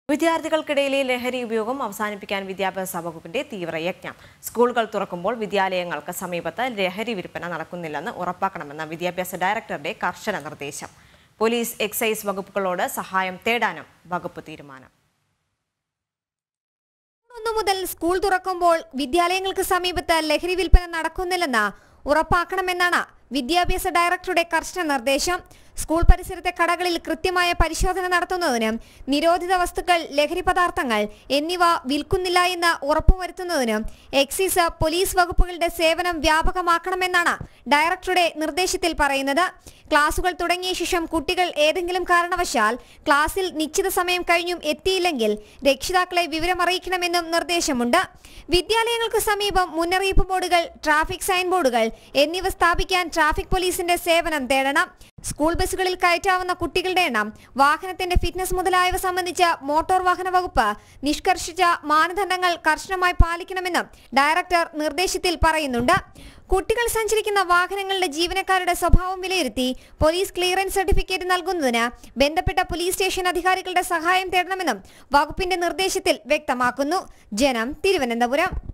വിദ്യാർത്ഥികൾക്കിടയിലെ ലഹരി ഉപയോഗം അവസാനിപ്പിക്കാൻ വിദ്യാഭ്യാസ വകുപ്പിന്റെ തീവ്രയജ്ഞം. സ്കൂളുകൾ തുറക്കുമ്പോൾ വിദ്യാലയങ്ങൾക്ക് സമീപത്ത് ലഹരി വിൽപ്പന നടക്കുന്നില്ലെന്ന് ഉറപ്പാക്കണമെന്ന വിദ്യാഭ്യാസ ഡയറക്ടറുടെ കർശന നിർദ്ദേശം. പോലീസ്, എക്സൈസ് വകുപ്പുകളോട് സഹായം തേടാനും വകുപ്പ് തീരുമാനം. മുതൽ സ്കൂൾ തുറക്കുമ്പോൾ വിദ്യാലയങ്ങൾക്ക് സമീപത്ത് ലഹരി വിൽപ്പന നടക്കുന്നില്ലെന്ന് ഉറപ്പാക്കണമെന്നാണ് വിദ്യാഭ്യാസ ഡയറക്ടറുടെ കർശന നിർദ്ദേശം. സ്കൂൾ പരിസരത്തെ കടകളിൽ കൃത്യമായ പരിശോധന നടത്തുന്നതിനും നിരോധിത വസ്തുക്കൾ, ലഹരി പദാർത്ഥങ്ങൾ എന്നിവ വിൽക്കുന്നില്ല എന്ന് ഉറപ്പുവരുത്തുന്നതിനും എക്സൈസ്, പോലീസ് വകുപ്പുകളുടെ സേവനം വ്യാപകമാക്കണമെന്നാണ് ഡയറക്ടറുടെ നിർദ്ദേശത്തിൽ പറയുന്നത്. ക്ലാസുകൾ തുടങ്ങിയ ശേഷം കുട്ടികൾ ഏതെങ്കിലും കാരണവശാൽ ക്ലാസ്സിൽ നിശ്ചിത സമയം കഴിഞ്ഞും എത്തിയില്ലെങ്കിൽ രക്ഷിതാക്കളെ വിവരമറിയിക്കണമെന്നും നിർദ്ദേശമുണ്ട്. വിദ്യാലയങ്ങൾക്ക് സമീപം മുന്നറിയിപ്പ് ബോർഡുകൾ, ട്രാഫിക് സൈൻ ബോർഡുകൾ എന്നിവ സ്ഥാപിക്കാൻ ട്രാഫിക് പോലീസിന്റെ സേവനം തേടണം. സ്കൂൾ ബസ്സുകളിൽ കയറ്റാവുന്ന കുട്ടികളുടെ എണ്ണം, വാഹനത്തിന്റെ ഫിറ്റ്നസ് മുതലായവ സംബന്ധിച്ച് മോട്ടോർ വാഹന വകുപ്പ് നിഷ്കർഷിച്ച മാനദണ്ഡങ്ങൾ കർശനമായി പാലിക്കണമെന്നും ഡയറക്ടർ നിർദ്ദേശത്തിൽ പറയുന്നുണ്ട്. കുട്ടികൾ സഞ്ചരിക്കുന്ന വാഹനങ്ങളുടെ ജീവനക്കാരുടെ സ്വഭാവം വിലയിരുത്തി പോലീസ് ക്ലിയറൻസ് സർട്ടിഫിക്കറ്റ് നൽകുന്നതിന് ബന്ധപ്പെട്ട പോലീസ് സ്റ്റേഷൻ അധികാരികളുടെ സഹായം തേടണമെന്നും വകുപ്പിന്റെ നിർദ്ദേശത്തിൽ വ്യക്തമാക്കുന്നു. ജനം, തിരുവനന്തപുരം.